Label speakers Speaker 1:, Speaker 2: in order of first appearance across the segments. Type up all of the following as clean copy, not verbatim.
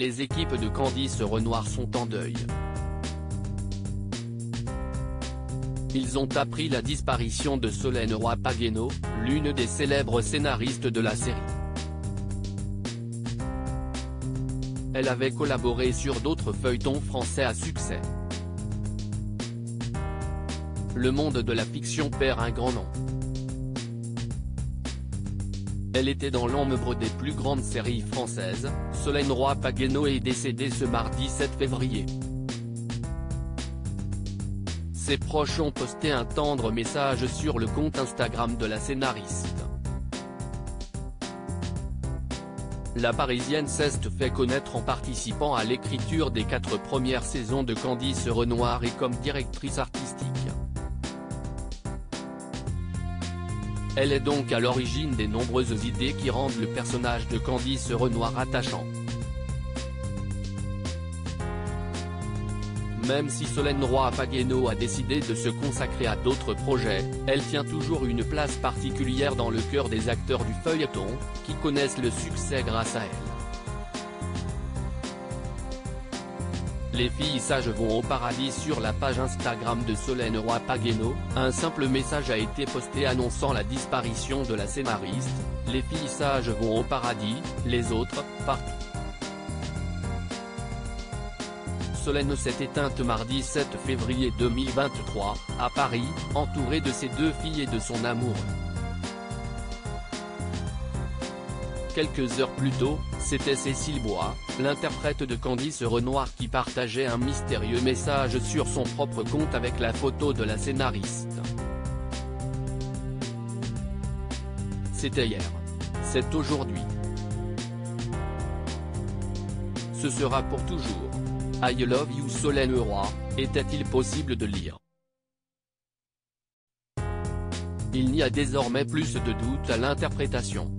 Speaker 1: les équipes de Candice Renoir sont en deuil. Ils ont appris la disparition de Solène Roy-Pagueno, l'une des célèbres scénaristes de la série. Elle avait collaboré sur d'autres feuilletons français à succès. Le monde de la fiction perd un grand nom. Elle était dans l'ombre des plus grandes séries françaises. Solène Roy-Pagueno est décédée ce mardi 7 février. Ses proches ont posté un tendre message sur le compte Instagram de la scénariste. La Parisienne s'est fait connaître en participant à l'écriture des 4 premières saisons de Candice Renoir et comme directrice artistique. Elle est donc à l'origine des nombreuses idées qui rendent le personnage de Candice Renoir attachant. Même si Solène Roy-Pagueno a décidé de se consacrer à d'autres projets, elle tient toujours une place particulière dans le cœur des acteurs du feuilleton, qui connaissent le succès grâce à elle. Les filles sages vont au paradis. Sur la page Instagram de Solène Roy-Pagueno, un simple message a été posté annonçant la disparition de la scénariste. Les filles sages vont au paradis, les autres, partout. Solène s'est éteinte mardi 7 février 2023, à Paris, entourée de ses 2 filles et de son amoureux. Quelques heures plus tôt, c'était Cécile Bois, l'interprète de Candice Renoir qui partageait un mystérieux message sur son propre compte avec la photo de la scénariste. C'était hier. C'est aujourd'hui. Ce sera pour toujours. I love you Solène Roy, était-il possible de lire? Il n'y a désormais plus de doute à l'interprétation.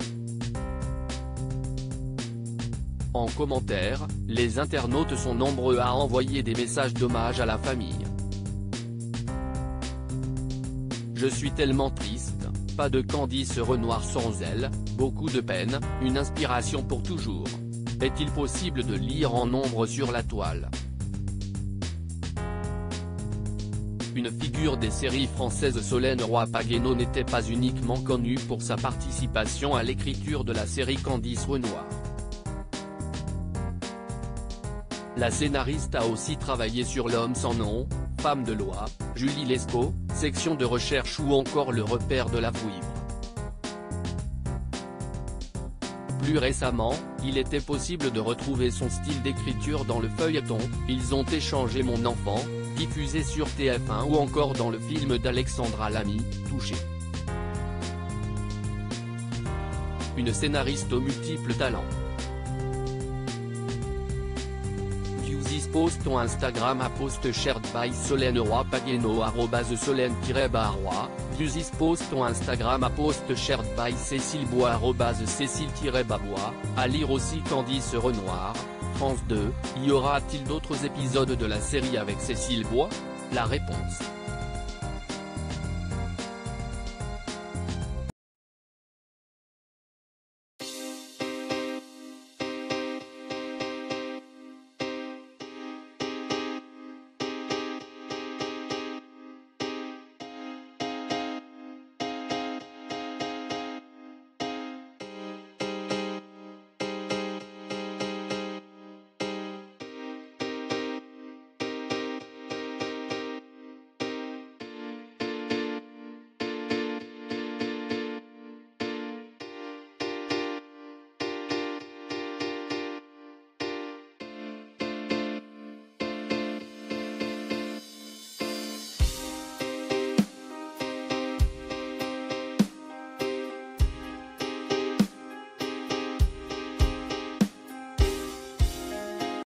Speaker 1: En commentaire, les internautes sont nombreux à envoyer des messages d'hommage à la famille. Je suis tellement triste, pas de Candice Renoir sans elle, beaucoup de peine, une inspiration pour toujours. Est-il possible de lire en nombre sur la toile? Une figure des séries françaises, Solène Roy-Pagueno n'était pas uniquement connue pour sa participation à l'écriture de la série Candice Renoir. La scénariste a aussi travaillé sur L'homme sans nom, Femme de loi, Julie Lescaut, Section de recherche ou encore Le repère de la vouivre. Plus récemment, il était possible de retrouver son style d'écriture dans le feuilleton « Ils ont échangé mon enfant », diffusé sur TF1 ou encore dans le film d'Alexandra Lamy, Touché. Une scénariste aux multiples talents. Post ton Instagram à post shared by Solène Roy-Pagueno @Solène-Roy, Viewsis post ton Instagram à post shared by Cécile Bois @Cécile-Bois, à lire aussi Candice Renoir, France 2, y aura-t-il d'autres épisodes de la série avec Cécile Bois? La réponse.